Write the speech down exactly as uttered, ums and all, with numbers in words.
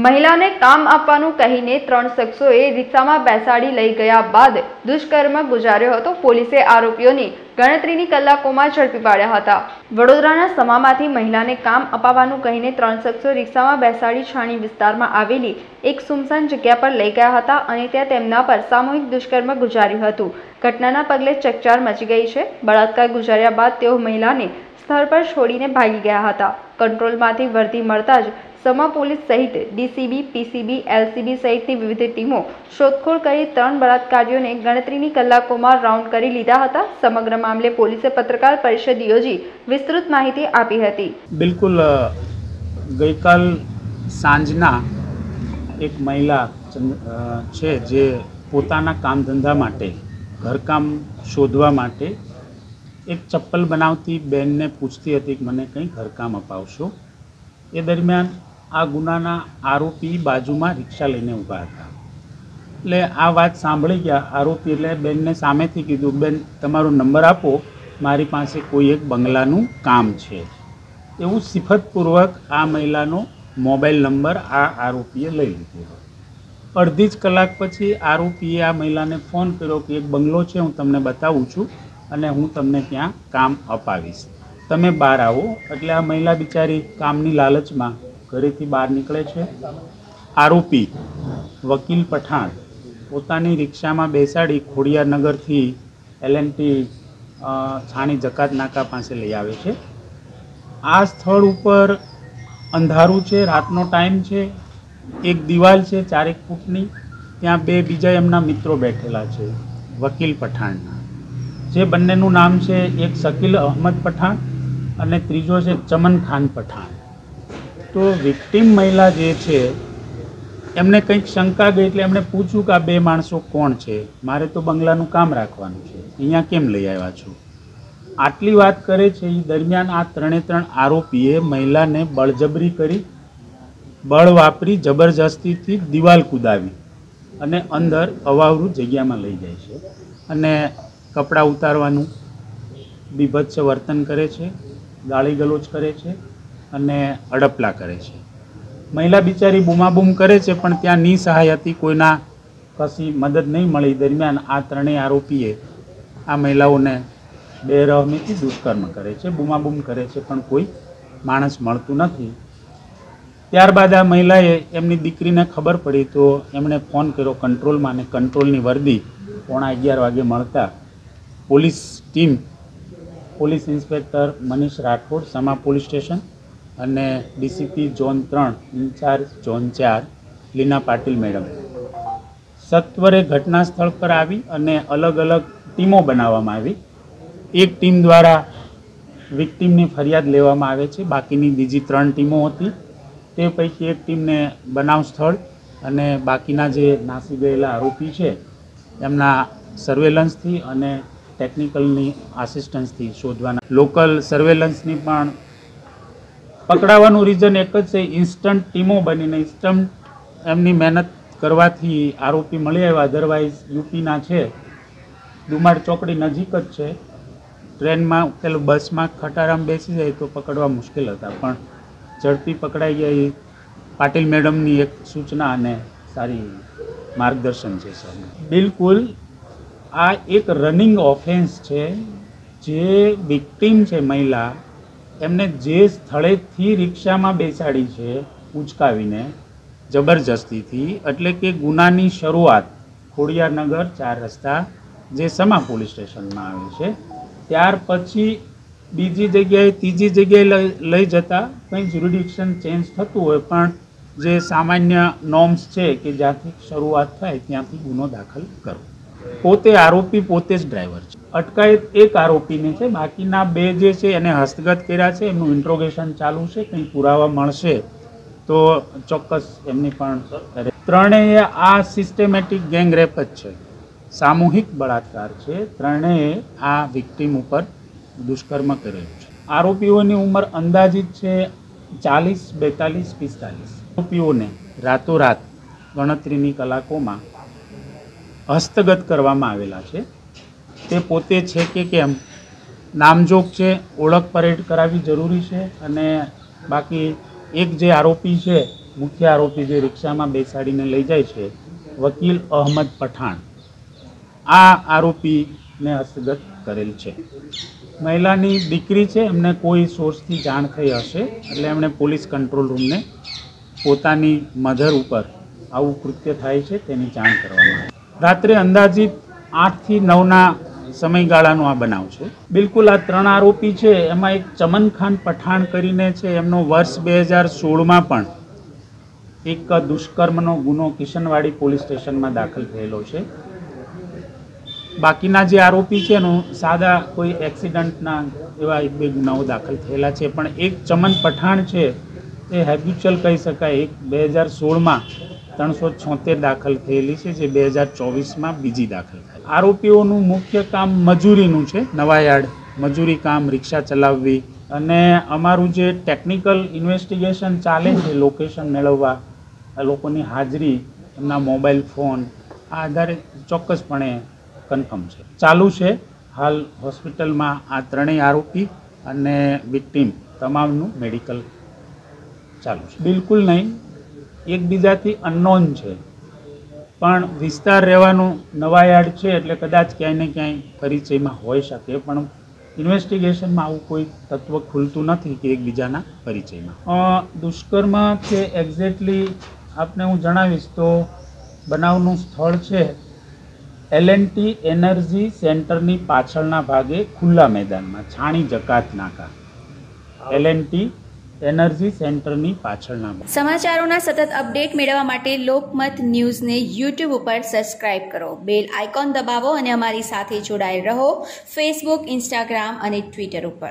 મહિલાને કામ આપવાનું કહીને ત્રણ શખ્સોએ રિક્ષામાં બેસાડી લઈ ગયા બાદ દુષ્કર્મ ગુજાર્યો હતો। પોલીસે આરોપીઓની ગણતરીની કલાકોમાં ઝડપી પાડ્યા હતા। વડોદરાના સમામાંથી મહિલાને કામ અપાવવાનું કહીને ત્રણ શખ્સો રિક્ષામાં બેસાડી છાણી વિસ્તારમાં આવેલી એક સુમસાન જગ્યા પર લઈ ગયા હતા અને ત્યાં તેમના પર સામૂહિક દુષ્કર્મ ગુજાર્યું હતું। ઘટનાના પગલે ચકચાર મચી ગઈ છે। બળાત્કાર ગુજાર્યા બાદ તેઓ મહિલાને સ્થળ પર છોડીને ભાગી ગયા હતા। કંટ્રોલમાંથી વર્દી મળતા જ સમા પોલીસ સહિત ડીસીબી, પીસીબી, એલસીબી સહિતની વિવિધ ટીમો શોધખોળ કરી ત્રણ બળાત્કારીઓને ગણતરીની કલાકોમાં રાઉન્ડ કરી લીધા હતા। સમગ્ર મામલે પોલીસે પત્રકાર પરિષદ યોજી વિસ્તૃત માહિતી આપી હતી। બિલકુલ ગઈકાલ સાંજના એક મહિલા છે જે પોતાના કામ ધંધા માટે ઘરકામ શોધવા માટે એક ચપ્પલ બનાવતી બેનને પૂછતી હતી કે મને કંઈ ઘરકામ અપાવશો। એ દરમિયાન આ ગુનાના આરોપી બાજુમાં રિક્ષા લઈને ઊભા હતા। એટલે આ વાત સાંભળી ગયા આરોપી એટલે બેનને સામેથી કીધું, બેન તમારો નંબર આપો, મારી પાસે કોઈ એક બંગલાનું કામ છે। એવું સિફતપૂર્વક આ મહિલાનો મોબાઈલ નંબર આ આરોપીએ લઈ લીધો। અડધી જ કલાક પછી આરોપીએ આ મહિલાને ફોન કર્યો કે એક બંગલો છે, હું તમને બતાવું છું અને હું તમને ત્યાં કામ અપાવીશ, તમે બહાર આવો। એટલે આ મહિલા બિચારી કામની લાલચમાં ઘરેથી બહાર નીકળે છે। આરોપી વકીલ પઠાણ પોતાની રિક્ષામાં બેસાડી ખોડિયારનગરથી એલ એન્ડ ટી છાણી જકાત નાકા પાસે લઈ આવે છે। આ સ્થળ ઉપર અંધારું છે, રાતનો ટાઈમ છે, એક દિવાલ છે ચારેક ફૂટની, ત્યાં બે બીજા એમના મિત્રો બેઠેલા છે વકીલ પઠાણના, જે બંનેનું નામ છે એક શકીલ અહમદ પઠાણ અને ત્રીજો છે ચમન ખાન પઠાણ। તો વિક્ટિમ મહિલા જે છે એમને કંઈક શંકા ગઈ એટલે એમણે પૂછ્યું કે આ બે માણસો કોણ છે, મારે તો બંગલાનું કામ રાખવાનું છે, અહીંયા કેમ લઈ આવ્યા છો? આટલી વાત કરે છે એ દરમિયાન આ ત્રણે ત્રણ આરોપીએ મહિલાને બળજબરી કરી, બળ વાપરી જબરજસ્તીથી દિવાલ કૂદાવી અને અંદર અવાવરૂ જગ્યામાં લઈ જાય છે અને કપડાં ઉતારવાનું બીભત્સ વર્તન કરે છે, ગાળી ગલોચ કરે છે અને અડપલા કરે છે। મહિલા બિચારી બૂમાબૂમ કરે છે પણ ત્યાં નિસહાય હતી, કોઈના કશી મદદ નહીં મળી। દરમિયાન આ ત્રણેય આરોપીએ આ મહિલાઓને બેરહમીથી દુષ્કર્મ કરે છે, બૂમાબૂમ કરે છે પણ કોઈ માણસ મળતું નથી। ત્યારબાદ આ મહિલાએ એમની દીકરીને ખબર પડી તો એમણે ફોન કર્યો કંટ્રોલમાં અને કંટ્રોલની વર્દી પોણા અગિયાર વાગે મળતા police team, police inspector Manish Rathod Sama police station અને ડીસીપી ઝોન ત્રણ ઇન્ચાર્જ ઝોન ચાર લીના પાટીલ મેડમ સત્વરે ઘટના સ્થળ પર આવી અને અલગ અલગ ટીમો બનાવવામાં આવી। એક ટીમ દ્વારા વિક્ટિમની ફરિયાદ લેવામાં આવે છે, બાકીની બીજી ત્રણ ટીમો હતી તે પૈકી એક ટીમને બનાવ સ્થળ અને બાકીના જે નાસી ગયેલા આરોપી છે એમના સર્વેલન્સથી અને ટેકનિકલની આસિસ્ટન્સથી શોધવાના, લોકલ સર્વેલન્સની પણ પકડાવાનું રીઝન એક જ છે, ઇન્સ્ટન્ટ ટીમો બનીને ઇન્સ્ટન્ટ એમની મહેનત કરવાથી આરોપી મળી આવ્યા। અધરવાઇઝ યુપીના છે, ડુમાડ ચોકડી નજીક જ છે, ટ્રેનમાં પેલું બસમાં ખટારામ બેસી જાય તો પકડવા મુશ્કેલ હતા પણ ઝડપી પકડાઈ ગયા। એ પાટીલ મેડમની એક સૂચના અને સારી માર્ગદર્શન છે સર। બિલકુલ આ એક રનિંગ ઓફેન્સ છે। જે વિક્ટિમ છે મહિલા, એમને જે સ્થળેથી રિક્ષામાં બેસાડી છે ઉચકાવીને જબરજસ્તીથી, એટલે કે ગુનાની શરૂઆત ખોડિયારનગર ચાર રસ્તા જે સમા પોલીસ સ્ટેશનમાં આવે છે, ત્યાર પછી બીજી જગ્યાએ ત્રીજી જગ્યાએ લઈ જતા કંઈ જ્યુરિડિક્શન ચેન્જ થતું હોય પણ જે સામાન્ય નોર્મ્સ છે કે જ્યાંથી શરૂઆત થાય ત્યાંથી ગુનો દાખલ કરો। પોતે આરોપી પોતે જ ડ્રાઈવર છે। અટકાયત એક આરોપીની છે, બાકીના બે જે છે એને હસ્તગત કર્યા છે, એમનું ઇન્ટ્રોગેશન ચાલુ છે, કંઈ પુરાવા મળશે તો ચોક્કસ એમની પણ ત્રણેય આ સિસ્ટેમેટિક ગેંગ રેપ જ છે, સામૂહિક બળાત્કાર છે। ત્રણેય આ વિક્ટિમ ઉપર દુષ્કર્મ કરેલું છે। આરોપીઓની ઉંમર અંદાજિત છે ચાલીસ, બેતાલીસ, પિસ્તાલીસ। આરોપીઓને રાતોરાત ગણતરીની કલાકોમાં હસ્તગત કરવામાં આવેલા છે। તે પોતે છે કે કેમ નામજોગ છે, ઓળખ પરેડ કરાવવી જરૂરી છે અને બાકી એક જે આરોપી છે મુખ્ય આરોપી જે રિક્ષામાં બેસાડીને લઈ જાય છે વકીલ અહમદ પઠાણ, આ આરોપીને હસ્તગત કરેલ છે. મહિલાની દીકરી છે, એમને કોઈ સોર્સથી જાણ થઈ હશે એટલે એમણે પોલીસ કંટ્રોલ રૂમને પોતાની મધર ઉપર આવું કૃત્ય થાય છે તેની જાણ કરવામાં આવી. રાત્રે અંદાજિત આઠથી નવના સમયગાળાનો આ બનાવ છે. બિલકુલ આ ત્રણ આરોપી છે એમાં એક ચમન ખાન પઠાણ કરીને છે, એમનો વર્ષ બે હજાર સોળમાં પણ એક દુષ્કર્મનો ગુનો કિશનવાડી પોલીસ સ્ટેશનમાં દાખલ થયેલો છે. બાકીના જે આરોપી છે એનું સાદા કોઈ એક્સિડન્ટના એવા એક બે ગુનાઓ દાખલ થયેલા છે, પણ એક ચમન પઠાણ છે એ હેબ્યુચ્યુઅલ કહી શકાય. એક બે હજાર સોળમાં ત્રણસો છોતેર દાખલ થયેલી છે, જે બે હજાર ચોવીસમાં બીજી દાખલ થઈ. આરોપીઓનું મુખ્ય કામ મજૂરીનું છે, નવાયાર્ડ મજૂરી કામ, રિક્ષા ચલાવવી, અને અમારું જે ટેકનિકલ ઇન્વેસ્ટિગેશન ચાલે છે લોકેશન મેળવવા, લોકોની હાજરી, એમના મોબાઈલ ફોન, આ આધારે ચોક્કસપણે કન્ફર્મ છે, ચાલુ છે. હાલ હોસ્પિટલમાં આ ત્રણેય આરોપી અને વિક્ટીમ તમામનું મેડિકલ ચાલુ છે. બિલકુલ નહીં, એકબીજાથી અનનોન છે, પણ વિસ્તાર રહેવાનું નવાયાર્ડ છે એટલે કદાચ ક્યાંય ને ક્યાંય પરિચયમાં હોઈ શકે, પણ ઇન્વેસ્ટિગેશનમાં આવું કોઈ તત્વ ખુલતું નથી કે એકબીજાના પરિચયમાં. દુષ્કર્મ છે એક્ઝેક્ટલી આપને હું જણાવીશ તો બનાવનું સ્થળ છે એલ એન્ડ ટી એનર્જી સેન્ટરની પાછળના ભાગે ખુલ્લા મેદાનમાં, છાણી જકાત નાકા, એલ એન્ડ ટી એનર્જી સેન્ટરની પાછળના. સમાચારોના સતત અપડેટ મેળવવા માટે લોકમત ન્યૂઝને યુટ્યુબ ઉપર સબસ્ક્રાઇબ કરો, બેલ આઇકોન દબાવો અને અમારી સાથે જોડાયેલ રહો ફેસબુક, ઇન્સ્ટાગ્રામ અને ટ્વિટર ઉપર.